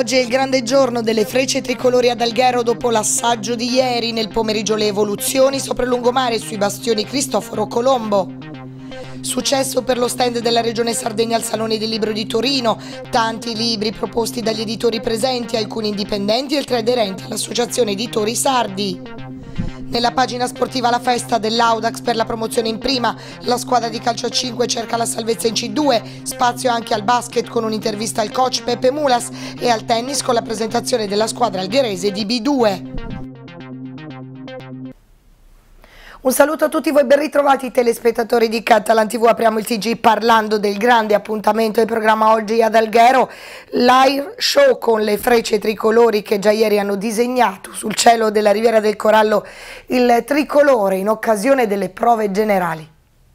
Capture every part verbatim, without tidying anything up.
Oggi è il grande giorno delle frecce tricolori ad Alghero dopo l'assaggio di ieri. Nel pomeriggio le evoluzioni sopra il lungomare sui bastioni Cristoforo Colombo. Successo per lo stand della Regione Sardegna al Salone del Libro di Torino. Tanti libri proposti dagli editori presenti, alcuni indipendenti e altri aderenti all'Associazione Editori Sardi. Nella pagina sportiva la festa dell'Audax per la promozione in prima, la squadra di calcio a cinque cerca la salvezza in C due, spazio anche al basket con un'intervista al coach Pepe Mulas e al tennis con la presentazione della squadra algherese di B due. Un saluto a tutti voi, ben ritrovati telespettatori di Catalan tivù. Apriamo il T G parlando del grande appuntamento del programma oggi ad Alghero, l'Air Show con le frecce tricolori che già ieri hanno disegnato sul cielo della Riviera del Corallo il tricolore in occasione delle prove generali.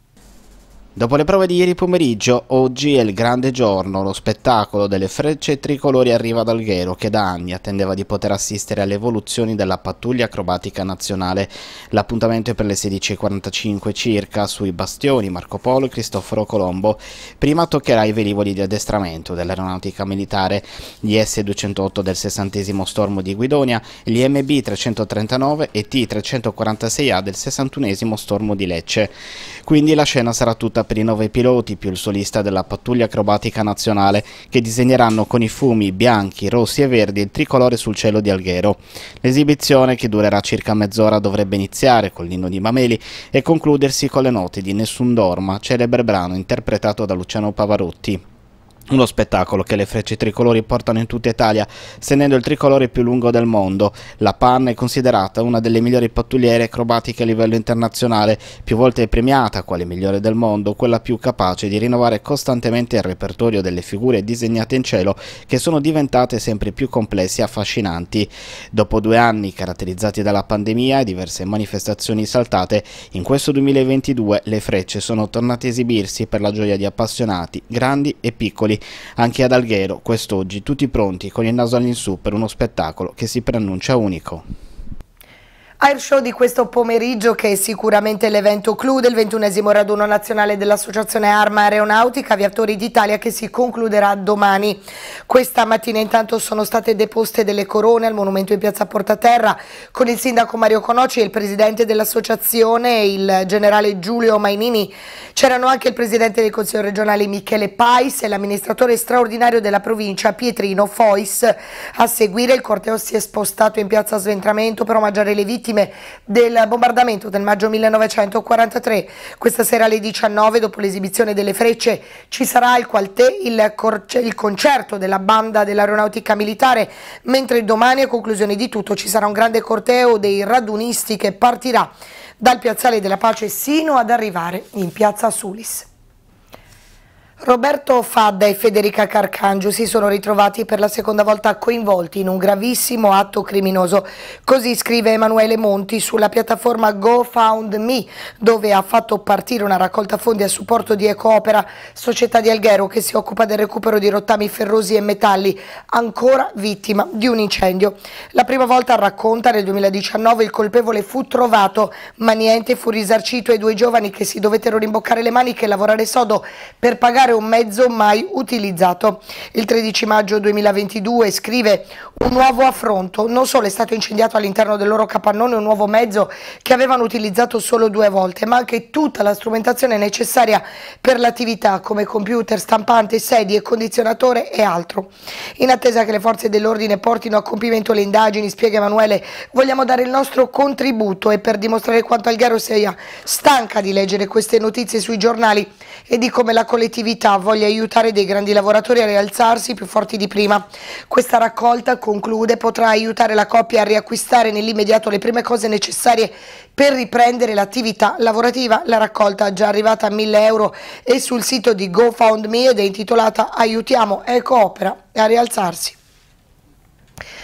Dopo le prove di ieri pomeriggio, oggi è il grande giorno. Lo spettacolo delle frecce tricolori arriva ad Alghero, che da anni attendeva di poter assistere alle evoluzioni della pattuglia acrobatica nazionale. L'appuntamento è per le sedici e quarantacinque circa sui bastioni Marco Polo e Cristoforo Colombo. Prima toccherà i velivoli di addestramento dell'aeronautica militare, gli S duecentootto del sessantesimo Stormo di Guidonia, gli M B trecentotrentanove e T trecentoquarantasei A del sessantunesimo Stormo di Lecce. Quindi la scena sarà tutta per i nove piloti più il solista della pattuglia acrobatica nazionale, che disegneranno con i fumi bianchi, rossi e verdi il tricolore sul cielo di Alghero. L'esibizione, che durerà circa mezz'ora, dovrebbe iniziare con l'inno di Mameli e concludersi con le note di Nessun Dorma, celebre brano interpretato da Luciano Pavarotti. Uno spettacolo che le frecce tricolori portano in tutta Italia, stendendo il tricolore più lungo del mondo. La P A N è considerata una delle migliori pattugliere acrobatiche a livello internazionale, più volte premiata quale migliore del mondo, quella più capace di rinnovare costantemente il repertorio delle figure disegnate in cielo, che sono diventate sempre più complesse e affascinanti. Dopo due anni caratterizzati dalla pandemia e diverse manifestazioni saltate, in questo duemilaventidue le frecce sono tornate a esibirsi per la gioia di appassionati, grandi e piccoli. Anche ad Alghero, quest'oggi, tutti pronti con il naso all'insù per uno spettacolo che si preannuncia unico. Air Show di questo pomeriggio, che è sicuramente l'evento clou del ventunesimo raduno nazionale dell'Associazione Arma Aeronautica Aviatori d'Italia, che si concluderà domani. Questa mattina intanto sono state deposte delle corone al monumento in piazza Portaterra con il sindaco Mario Conoci e il presidente dell'associazione, il generale Giulio Mainini. C'erano anche il presidente del Consiglio regionale Michele Pais e l'amministratore straordinario della provincia Pietrino Fois. A seguire il corteo si è spostato in piazza Sventramento per omaggiare le vittime del bombardamento del maggio millenovecentoquarantatré. Questa sera alle diciannove, dopo l'esibizione delle frecce, ci sarà al Qualtè il, il concerto della banda dell'aeronautica militare, mentre domani, a conclusione di tutto, ci sarà un grande corteo dei radunisti che partirà dal Piazzale della Pace sino ad arrivare in piazza Sulis. Roberto Fadda e Federica Carcangio si sono ritrovati per la seconda volta coinvolti in un gravissimo atto criminoso. Così scrive Emanuele Monti sulla piattaforma GoFundMe, dove ha fatto partire una raccolta fondi a supporto di Ecoopera, società di Alghero che si occupa del recupero di rottami ferrosi e metalli, ancora vittima di un incendio. La prima volta, racconta, nel duemiladiciannove il colpevole fu trovato, ma niente fu risarcito ai due giovani che si dovettero rimboccare le maniche e lavorare sodo per pagare un mezzo mai utilizzato. Il tredici maggio duemilaventidue, scrive, un nuovo affronto. Non solo è stato incendiato all'interno del loro capannone un nuovo mezzo che avevano utilizzato solo due volte, ma anche tutta la strumentazione necessaria per l'attività, come computer, stampante, sedie, condizionatore e altro. In attesa che le forze dell'ordine portino a compimento le indagini, spiega Emanuele, vogliamo dare il nostro contributo, e per dimostrare quanto Alghero sia stanca di leggere queste notizie sui giornali e di come la collettività voglia aiutare dei grandi lavoratori a rialzarsi più forti di prima. Questa raccolta, conclude, potrà aiutare la coppia a riacquistare nell'immediato le prime cose necessarie per riprendere l'attività lavorativa. La raccolta è già arrivata a mille euro e sul sito di GoFundMe ed è intitolata Aiutiamo Ecoopera a rialzarsi.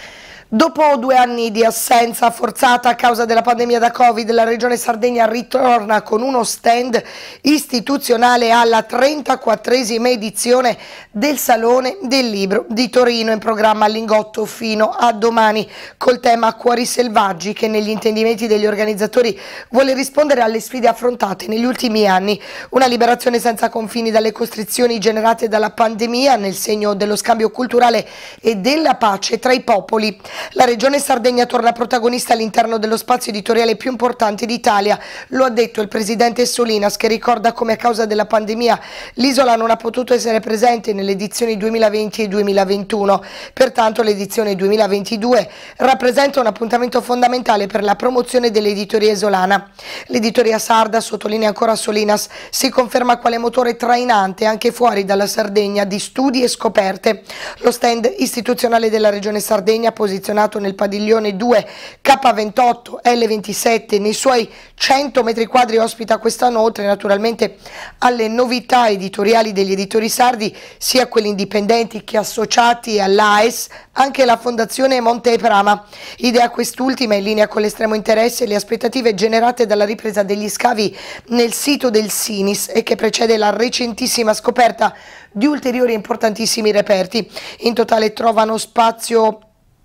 Dopo due anni di assenza forzata a causa della pandemia da Covid, la Regione Sardegna ritorna con uno stand istituzionale alla trentaquattresima edizione del Salone del Libro di Torino, in programma a Lingotto fino a domani, col tema Cuori selvaggi, che negli intendimenti degli organizzatori vuole rispondere alle sfide affrontate negli ultimi anni. Una liberazione senza confini dalle costrizioni generate dalla pandemia, nel segno dello scambio culturale e della pace tra i popoli. La Regione Sardegna torna protagonista all'interno dello spazio editoriale più importante d'Italia, lo ha detto il presidente Solinas, che ricorda come a causa della pandemia l'isola non ha potuto essere presente nelle edizioni duemilaventi e duemilaventuno, pertanto l'edizione duemilaventidue rappresenta un appuntamento fondamentale per la promozione dell'editoria isolana. L'editoria sarda, sottolinea ancora Solinas, si conferma quale motore trainante anche fuori dalla Sardegna di studi e scoperte. Lo stand istituzionale della Regione Sardegna, posizionato nel padiglione due K ventotto L ventisette, nei suoi cento metri quadri ospita quest'anno, oltre naturalmente alle novità editoriali degli editori sardi, sia quelli indipendenti che associati all'A E S, anche la Fondazione Monte Prama. Idea quest'ultima in linea con l'estremo interesse e le aspettative generate dalla ripresa degli scavi nel sito del Sinis e che precede la recentissima scoperta di ulteriori importantissimi reperti. In totale trovano spazio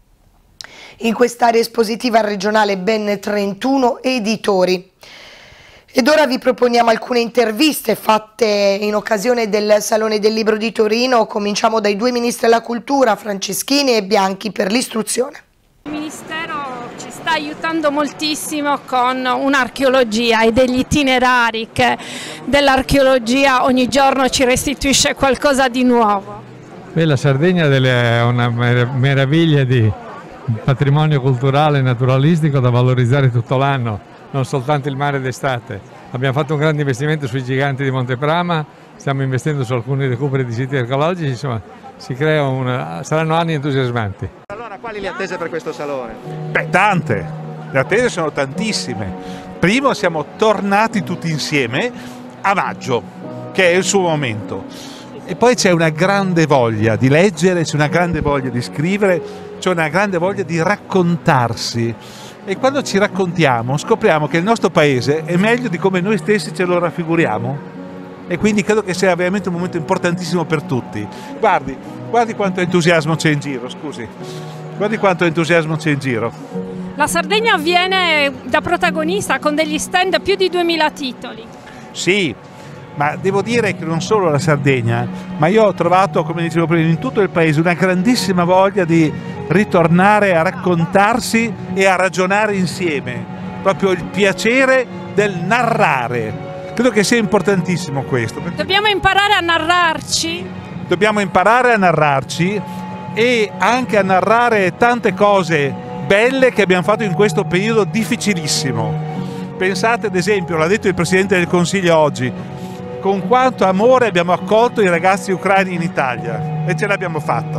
in quest'area espositiva regionale ben trentuno editori. Ed ora vi proponiamo alcune interviste fatte in occasione del Salone del Libro di Torino. Cominciamo dai due ministri della cultura, Franceschini e Bianchi, per l'istruzione. Il Ministero ci sta aiutando moltissimo con un'archeologia e degli itinerari che dell'archeologia ogni giorno ci restituisce qualcosa di nuovo. Beh, la Sardegna è una meraviglia di patrimonio culturale e naturalistico da valorizzare tutto l'anno, non soltanto il mare d'estate. Abbiamo fatto un grande investimento sui giganti di Monte Prama, stiamo investendo su alcuni recuperi di siti archeologici, insomma si crea una, saranno anni entusiasmanti. Allora, quali le attese per questo salone? Beh, tante, le attese sono tantissime. Primo, siamo tornati tutti insieme a maggio, che è il suo momento. E poi c'è una grande voglia di leggere, c'è una grande voglia di scrivere, c'è una grande voglia di raccontarsi. E quando ci raccontiamo scopriamo che il nostro paese è meglio di come noi stessi ce lo raffiguriamo. E quindi credo che sia veramente un momento importantissimo per tutti. Guardi, guardi quanto entusiasmo c'è in giro, scusi. Guardi quanto entusiasmo c'è in giro. La Sardegna viene da protagonista con degli stand più di duemila titoli. Sì, ma devo dire che non solo la Sardegna, ma io ho trovato, come dicevo prima, in tutto il paese una grandissima voglia di ritornare a raccontarsi e a ragionare insieme. Proprio il piacere del narrare. Credo che sia importantissimo questo. Dobbiamo imparare a narrarci. Dobbiamo imparare a narrarci e anche a narrare tante cose belle che abbiamo fatto in questo periodo difficilissimo. Pensate ad esempio, l'ha detto il Presidente del Consiglio oggi, con quanto amore abbiamo accolto i ragazzi ucraini in Italia e ce l'abbiamo fatta.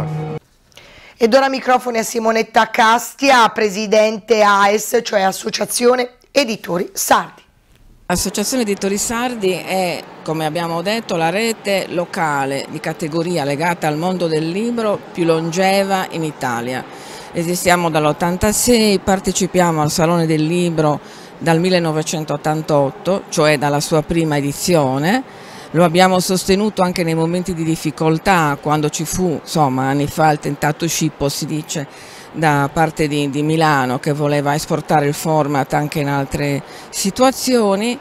Ed ora microfoni a Simonetta Castia, Presidente A E S, cioè Associazione Editori Sardi. L'Associazione Editori Sardi è, come abbiamo detto, la rete locale di categoria legata al mondo del libro più longeva in Italia. Esistiamo dall'ottantasei, partecipiamo al Salone del Libro dal millenovecentottantotto, cioè dalla sua prima edizione. Lo abbiamo sostenuto anche nei momenti di difficoltà, quando ci fu, insomma, anni fa il tentato scippo, si dice, da parte di, di Milano, che voleva esportare il format anche in altre situazioni.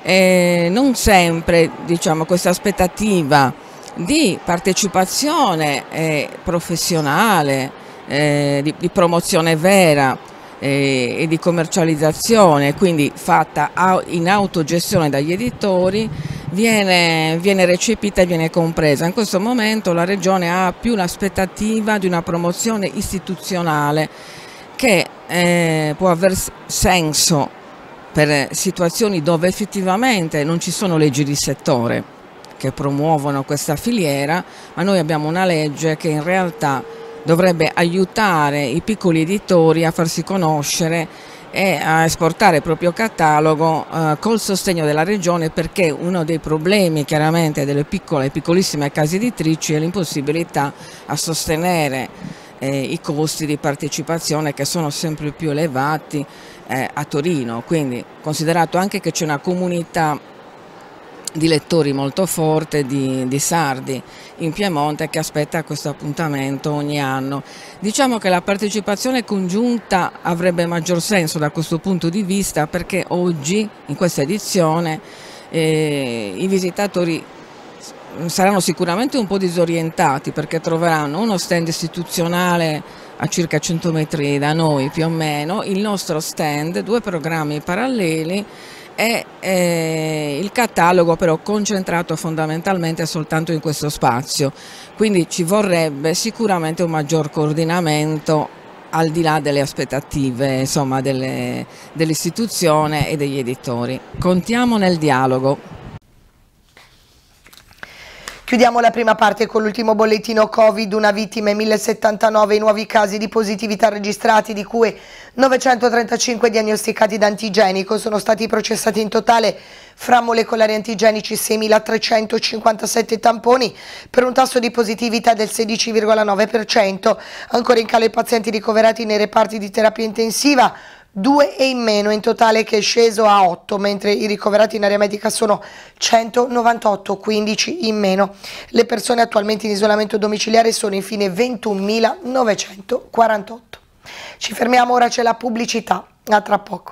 E non sempre, diciamo, questa aspettativa di partecipazione eh, professionale, eh, di, di promozione vera eh, e di commercializzazione, quindi fatta in autogestione dagli editori, viene, viene recepita e viene compresa. In questo momento la Regione ha più l'aspettativa di una promozione istituzionale che eh, può aver senso per situazioni dove effettivamente non ci sono leggi di settore che promuovono questa filiera, ma noi abbiamo una legge che in realtà dovrebbe aiutare i piccoli editori a farsi conoscere e a esportare il proprio catalogo eh, col sostegno della Regione, perché uno dei problemi chiaramente delle piccole e piccolissime case editrici è l'impossibilità a sostenere eh, i costi di partecipazione che sono sempre più elevati eh, a Torino, quindi considerato anche che c'è una comunità di lettori molto forte di, di sardi in Piemonte che aspetta questo appuntamento ogni anno. Diciamo che la partecipazione congiunta avrebbe maggior senso da questo punto di vista, perché oggi in questa edizione eh, i visitatori saranno sicuramente un po' disorientati, perché troveranno uno stand istituzionale a circa cento metri da noi più o meno, il nostro stand, due programmi paralleli e eh, il catalogo però concentrato fondamentalmente soltanto in questo spazio, quindi ci vorrebbe sicuramente un maggior coordinamento al di là delle aspettative, insomma, delle, dell'istituzione e degli editori. Contiamo nel dialogo. Chiudiamo la prima parte con l'ultimo bollettino Covid, una vittima e mille settantanove i nuovi casi di positività registrati, di cui novecentotrentacinque diagnosticati da antigenico. Sono stati processati in totale fra molecolari antigenici seimilatrecentocinquantasette tamponi per un tasso di positività del sedici virgola nove per cento. Ancora in calo i pazienti ricoverati nei reparti di terapia intensiva, due e in meno, in totale che è sceso a otto, mentre i ricoverati in area medica sono centonovantotto, quindici in meno. Le persone attualmente in isolamento domiciliare sono infine ventunomilanovecentoquarantotto. Ci fermiamo, ora c'è la pubblicità, a tra poco.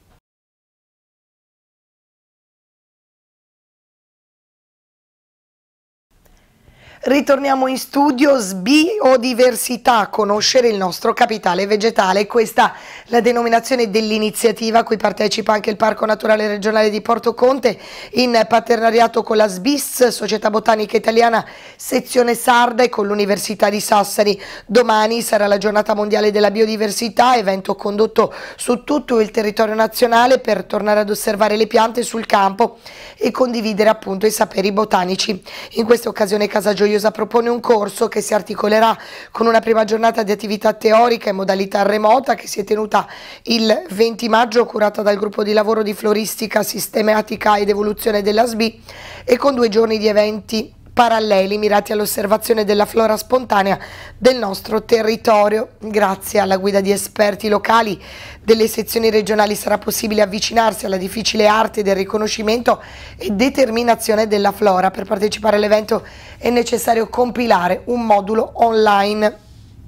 Ritorniamo in studio. Sbiodiversità, conoscere il nostro capitale vegetale. Questa la denominazione dell'iniziativa a cui partecipa anche il Parco Naturale Regionale di Porto Conte in partenariato con la S B I S, Società Botanica Italiana, sezione sarda, e con l'Università di Sassari. Domani sarà la Giornata Mondiale della Biodiversità, evento condotto su tutto il territorio nazionale per tornare ad osservare le piante sul campo e condividere appunto i saperi botanici. In questa occasione Casa Gioiosa propone un corso che si articolerà con una prima giornata di attività teorica in modalità remota che si è tenuta il venti maggio, curata dal gruppo di lavoro di floristica sistematica ed evoluzione della S B I, e con due giorni di eventi paralleli mirati all'osservazione della flora spontanea del nostro territorio. Grazie alla guida di esperti locali delle sezioni regionali sarà possibile avvicinarsi alla difficile arte del riconoscimento e determinazione della flora. Per partecipare all'evento è necessario compilare un modulo online.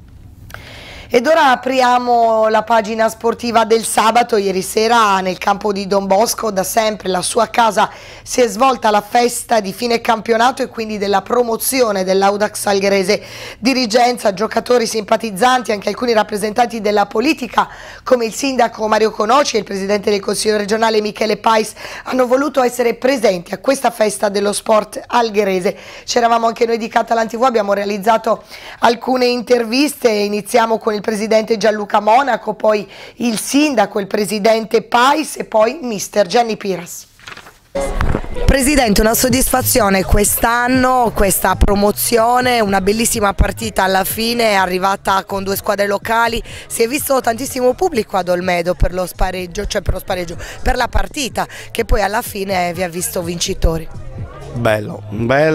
Ed ora apriamo la pagina sportiva del sabato. Ieri sera nel campo di Don Bosco, da sempre la sua casa, si è svolta la festa di fine campionato e quindi della promozione dell'Audax Algherese. Dirigenza, giocatori, simpatizzanti, anche alcuni rappresentanti della politica come il sindaco Mario Conoci e il presidente del Consiglio regionale Michele Pais hanno voluto essere presenti a questa festa dello sport algherese. C'eravamo anche noi di Catalan tivù, abbiamo realizzato alcune interviste. Iniziamo con il presidente Gianluca Monaco, poi il sindaco, il presidente Pais e poi mister Gianni Piras. Presidente, una soddisfazione quest'anno, questa promozione, una bellissima partita alla fine, è arrivata con due squadre locali, si è visto tantissimo pubblico ad Olmedo per lo spareggio, cioè per lo spareggio, per la partita, che poi alla fine vi ha visto vincitori. Bello,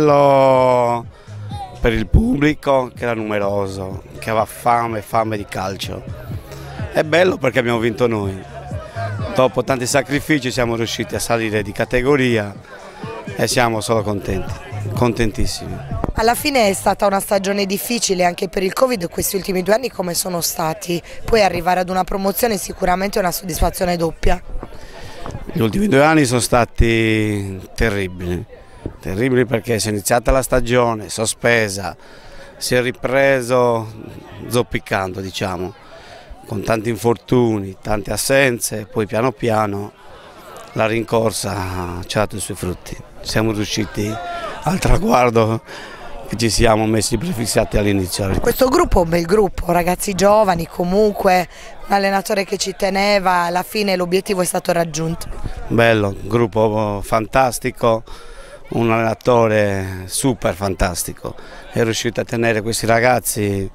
bello per il pubblico che era numeroso, che aveva fame, fame di calcio. È bello perché abbiamo vinto noi. Dopo tanti sacrifici siamo riusciti a salire di categoria e siamo solo contenti, contentissimi. Alla fine è stata una stagione difficile anche per il Covid, questi ultimi due anni come sono stati? Poi arrivare ad una promozione sicuramente è una soddisfazione doppia. Gli ultimi due anni sono stati terribili. Terribili perché si è iniziata la stagione, sospesa, si è ripreso zoppicando, diciamo, con tanti infortuni, tante assenze, poi piano piano la rincorsa ci ha dato i suoi frutti. Siamo riusciti al traguardo che ci siamo messi prefissati all'inizio. Questo gruppo è un bel gruppo, ragazzi giovani, comunque un allenatore che ci teneva, alla fine l'obiettivo è stato raggiunto. Bello, un gruppo fantastico. Un allenatore super fantastico, è riuscito a tenere questi ragazzi in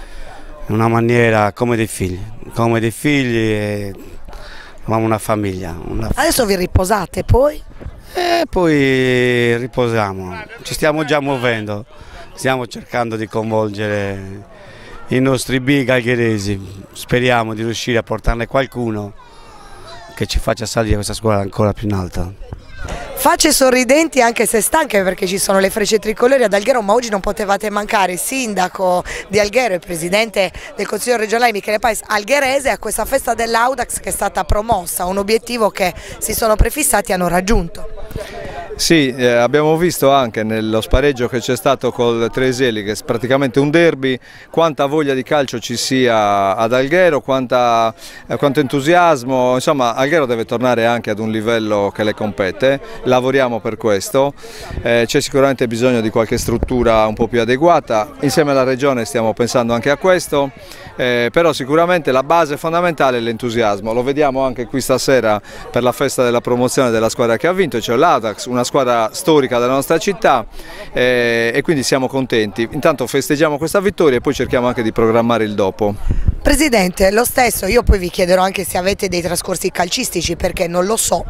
una maniera come dei figli, come dei figli e avevamo una famiglia. Una... Adesso vi riposate poi? E poi riposiamo, ci stiamo già muovendo, stiamo cercando di coinvolgere i nostri big algheresi. Speriamo di riuscire a portarne qualcuno che ci faccia salire questa squadra ancora più in alto. Facce sorridenti anche se stanche, perché ci sono le frecce tricolori ad Alghero, ma oggi non potevate mancare. Il sindaco di Alghero e presidente del Consiglio regionale Michele Pais algherese a questa festa dell'Audax che è stata promossa, un obiettivo che si sono prefissati e hanno raggiunto. Sì, eh, abbiamo visto anche nello spareggio che c'è stato col Treseli, che è praticamente un derby, quanta voglia di calcio ci sia ad Alghero, quanta, eh, quanto entusiasmo. Insomma, Alghero deve tornare anche ad un livello che le compete, lavoriamo per questo, eh, c'è sicuramente bisogno di qualche struttura un po' più adeguata, insieme alla Regione stiamo pensando anche a questo, eh, però sicuramente la base fondamentale è l'entusiasmo. Lo vediamo anche qui stasera per la festa della promozione della squadra che ha vinto, cioè l'Audax, una squadra storica della nostra città, eh, e quindi siamo contenti. Intanto festeggiamo questa vittoria e poi cerchiamo anche di programmare il dopo. Presidente, lo stesso, io poi vi chiederò anche se avete dei trascorsi calcistici, perché non lo so.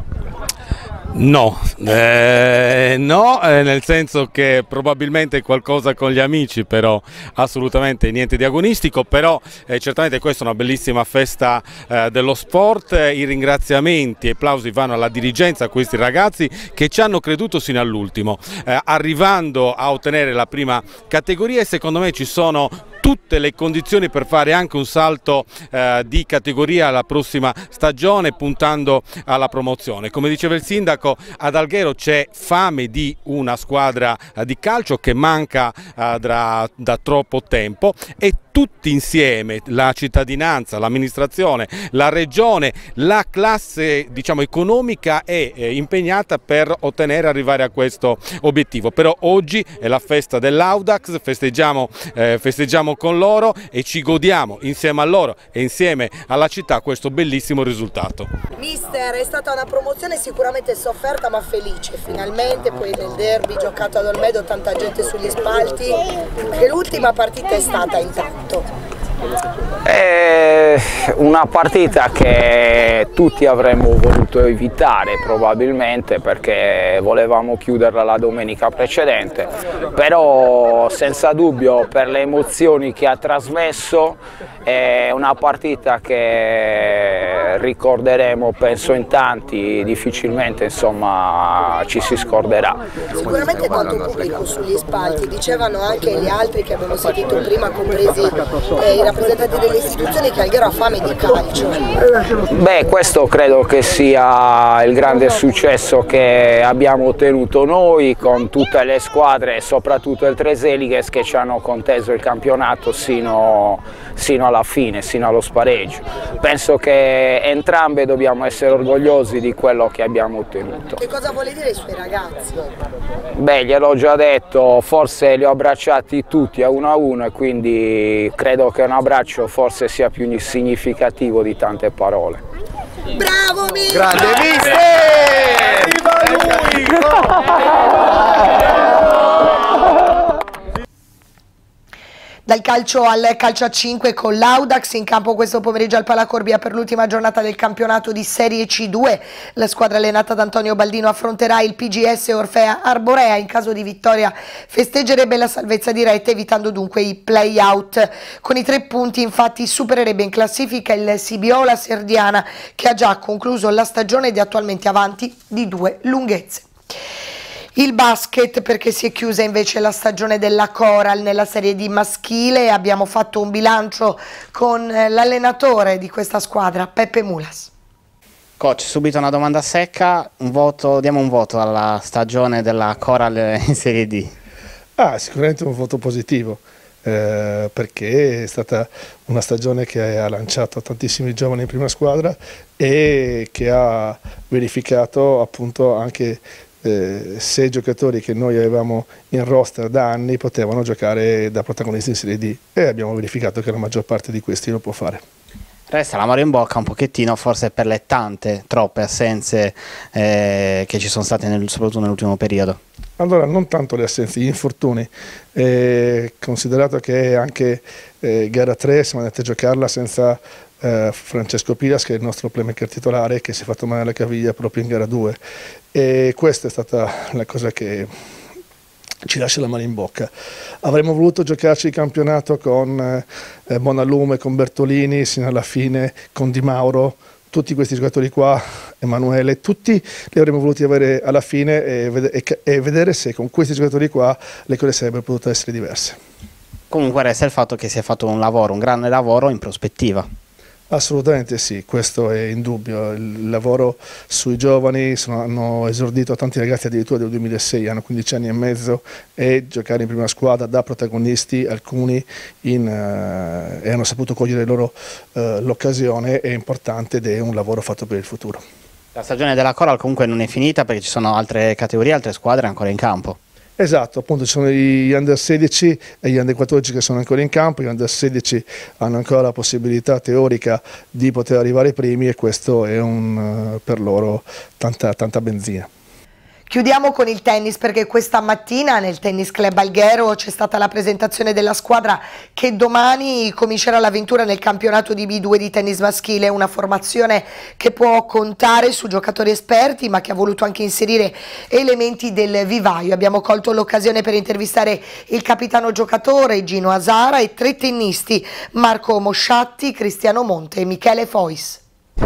No, eh, no, eh, nel senso che probabilmente qualcosa con gli amici, però assolutamente niente di agonistico, però eh, certamente questa è una bellissima festa eh, dello sport. I ringraziamenti e applausi vanno alla dirigenza, a questi ragazzi che ci hanno creduto sino all'ultimo, eh, arrivando a ottenere la prima categoria, e secondo me ci sono tutte le condizioni per fare anche un salto eh, di categoria alla prossima stagione, puntando alla promozione. Come diceva il sindaco, ad Alghero c'è fame di una squadra eh, di calcio che manca eh, da, da troppo tempo, e tutti insieme, la cittadinanza, l'amministrazione, la regione, la classe, diciamo, economica è eh, impegnata per ottenere e arrivare a questo obiettivo. Però oggi è la festa dell'Audax, festeggiamo, eh, festeggiamo con loro e ci godiamo insieme a loro e insieme alla città questo bellissimo risultato. Mister, è stata una promozione sicuramente sofferta ma felice, finalmente, poi nel derby giocato ad Olmedo, tanta gente sugli spalti, e l'ultima partita è stata intanto. È una partita che tutti avremmo voluto evitare probabilmente, perché volevamo chiuderla la domenica precedente, però senza dubbio per le emozioni che ha trasmesso è una partita che ricorderemo, penso in tanti, difficilmente insomma ci si scorderà. Sicuramente tanto pubblico sugli spalti, dicevano anche gli altri che abbiamo sentito prima, compresi eh, i rappresentanti delle istituzioni, che Alghero ha fame di calcio. Beh, questo credo che sia il grande successo che abbiamo ottenuto noi con tutte le squadre, soprattutto il Treseliges, che ci hanno conteso il campionato sino, sino alla fine, sino allo spareggio. Penso che entrambe dobbiamo essere orgogliosi di quello che abbiamo ottenuto. Che cosa vuole dire ai suoi ragazzi? Beh, gliel'ho già detto, forse li ho abbracciati tutti a uno a uno, e quindi credo che un abbraccio forse sia più significativo di tante parole. Bravo mister! Grande mister! Dal calcio al calcio a cinque con l'Audax in campo questo pomeriggio al Palacorbia per l'ultima giornata del campionato di Serie C due. La squadra allenata da Antonio Baldino affronterà il P G S Orfea Arborea. In caso di vittoria festeggerebbe la salvezza diretta, evitando dunque i play-out. Con i tre punti infatti supererebbe in classifica il Sibiola Serdiana, che ha già concluso la stagione ed è attualmente avanti di due lunghezze. Il basket, perché si è chiusa invece la stagione della Coral nella Serie D maschile. Abbiamo fatto un bilancio con l'allenatore di questa squadra, Peppe Mulas. Coach, subito una domanda secca, un voto, diamo un voto alla stagione della Coral in Serie D. Ah, sicuramente un voto positivo, eh, perché è stata una stagione che ha lanciato tantissimi giovani in prima squadra e che ha verificato appunto anche Eh, sei giocatori che noi avevamo in roster da anni potevano giocare da protagonisti in Serie D, e abbiamo verificato che la maggior parte di questi lo può fare. Resta l'amore in bocca un pochettino forse per le tante, troppe assenze eh, che ci sono state nel, soprattutto nell'ultimo periodo. Allora, non tanto le assenze, gli infortuni, eh, considerato che anche eh, gara tre siamo andati a giocarla senza eh, Francesco Pilas, che è il nostro playmaker titolare, che si è fatto male alla caviglia proprio in gara due, e questa è stata la cosa che ci lascia la mano in bocca. Avremmo voluto giocarci il campionato con eh, Bonalume, con Bertolini, sino alla fine con Di Mauro, tutti questi giocatori qua, Emanuele, tutti li avremmo voluti avere alla fine e, ved e, e vedere se con questi giocatori qua le cose sarebbero potute essere diverse. Comunque resta il fatto che si è fatto un lavoro, un grande lavoro in prospettiva. Assolutamente sì, questo è indubbio. Il lavoro sui giovani, sono, hanno esordito tanti ragazzi addirittura del duemilasei, hanno quindici anni e mezzo, e giocare in prima squadra da protagonisti, alcuni in, uh, e hanno saputo cogliere loro uh, l'occasione, è importante ed è un lavoro fatto per il futuro. La stagione della Coral comunque non è finita perché ci sono altre categorie, altre squadre ancora in campo. Esatto, appunto ci sono gli under sedici e gli under quattordici che sono ancora in campo, gli under sedici hanno ancora la possibilità teorica di poter arrivare ai primi e questo è un, per loro tanta, tanta benzina. Chiudiamo con il tennis perché questa mattina nel Tennis Club Alghero c'è stata la presentazione della squadra che domani comincerà l'avventura nel campionato di B due di tennis maschile, una formazione che può contare su giocatori esperti ma che ha voluto anche inserire elementi del vivaio. Abbiamo colto l'occasione per intervistare il capitano giocatore Gino Asara e tre tennisti, Marco Mosciatti, Cristiano Monte e Michele Fois.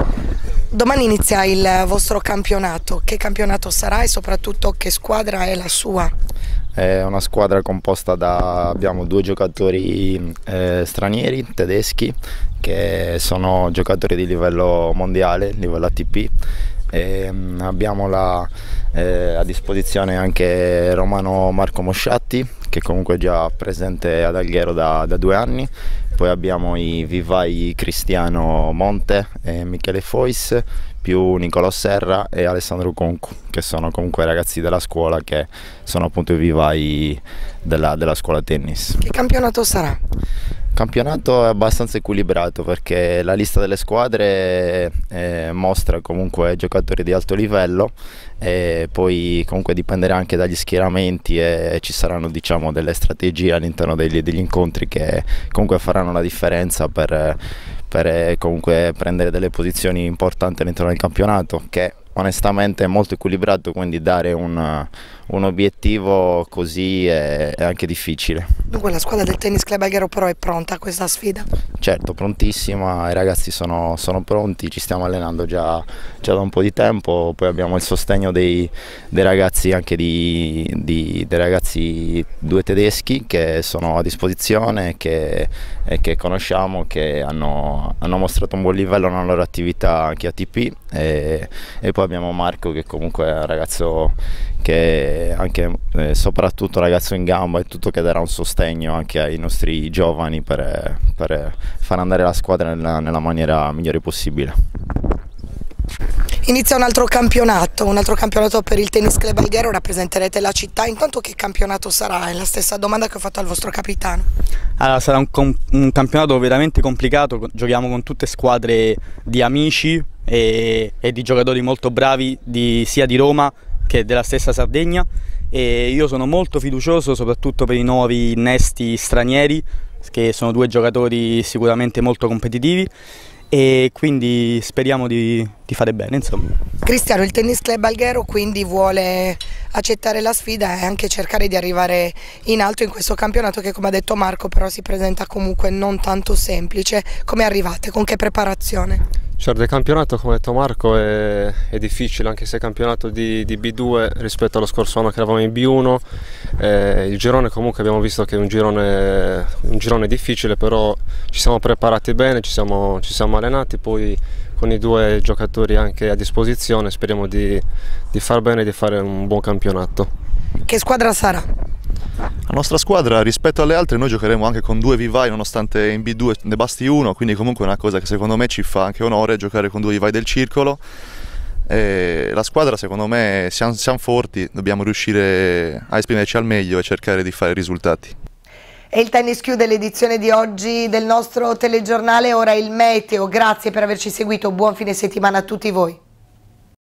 Domani inizia il vostro campionato, che campionato sarà e soprattutto che squadra è la sua? È una squadra composta da, abbiamo due giocatori eh, stranieri, tedeschi, che sono giocatori di livello mondiale, livello A T P. E, um, abbiamo la, eh, a disposizione anche Romano Marco Mosciatti, che comunque è già presente ad Alghero da, da due anni. Poi abbiamo i vivai Cristiano Monte e Michele Fois, più Nicolò Serra e Alessandro Concu, che sono comunque ragazzi della scuola, che sono appunto i vivai della, della scuola tennis. Che campionato sarà? Il campionato è abbastanza equilibrato perché la lista delle squadre eh, mostra comunque giocatori di alto livello, e poi comunque dipenderà anche dagli schieramenti e ci saranno, diciamo, delle strategie all'interno degli, degli incontri che comunque faranno la differenza per, per comunque prendere delle posizioni importanti all'interno del campionato, che onestamente è molto equilibrato, quindi dare un, un obiettivo così è, è anche difficile. Dunque la squadra del Tennis Club Alghero però è pronta a questa sfida? Certo, prontissima, i ragazzi sono, sono pronti, ci stiamo allenando già, già da un po' di tempo, poi abbiamo il sostegno dei, dei ragazzi, anche di, di, dei ragazzi due tedeschi che sono a disposizione, che, e che conosciamo, che hanno, hanno mostrato un buon livello nella loro attività anche A T P, e, e poi abbiamo Marco, che comunque è un ragazzo che anche eh, soprattutto ragazzo in gamba e tutto, che darà un sostegno anche ai nostri giovani per, per far andare la squadra nella, nella maniera migliore possibile. Inizia un altro campionato, un altro campionato per il Tennis Club Alghero, rappresenterete la città, intanto che campionato sarà? È la stessa domanda che ho fatto al vostro capitano. Allora, sarà un, un campionato veramente complicato, giochiamo con tutte squadre di amici e, e di giocatori molto bravi di, sia di Roma che della stessa Sardegna, e io sono molto fiducioso soprattutto per i nuovi innesti stranieri, che sono due giocatori sicuramente molto competitivi, e quindi speriamo di, di fare bene, insomma. Cristiano, il Tennis Club Alghero quindi vuole accettare la sfida e anche cercare di arrivare in alto in questo campionato che, come ha detto Marco, però si presenta comunque non tanto semplice. Come arrivate? Con che preparazione? Certo, il campionato, come ha detto Marco, è, è difficile, anche se è campionato di, di B due rispetto allo scorso anno che eravamo in B uno. Eh, il girone comunque abbiamo visto che è un girone, un girone difficile, però ci siamo preparati bene, ci siamo, ci siamo allenati, poi con i due giocatori anche a disposizione speriamo di, di far bene e di fare un buon campionato. Che squadra sarà? La nostra squadra, rispetto alle altre, noi giocheremo anche con due vivai, nonostante in B due ne basti uno, quindi comunque è una cosa che secondo me ci fa anche onore giocare con due vivai del circolo. E la squadra, secondo me, siamo, siamo forti, dobbiamo riuscire a esprimerci al meglio e cercare di fare risultati. E il tennis chiude l'edizione di oggi del nostro telegiornale, ora il meteo. Grazie per averci seguito, buon fine settimana a tutti voi.